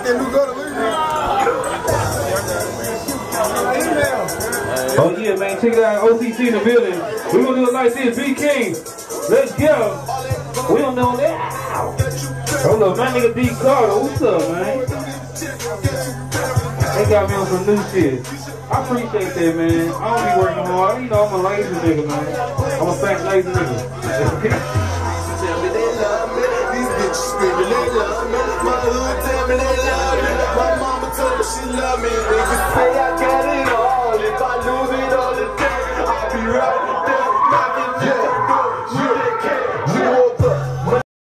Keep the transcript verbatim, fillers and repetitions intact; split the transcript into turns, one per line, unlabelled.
got that new gutter, look at
Oh yeah, man, check it out, O C C in the building. We gonna do it like this, B King. Let's go. We don't know that. Hold up, my nigga D Carter, what's up, man? They got me on some new shit. I appreciate that, man. I don't be working hard. You know, I'm a lazy nigga, man. I'm a fat lazy nigga.
These bitches screaming, they love me. My hood tell me they love me. My mama told me she love me. Niggas say I got it all. If I lose it all the day, I'll be right.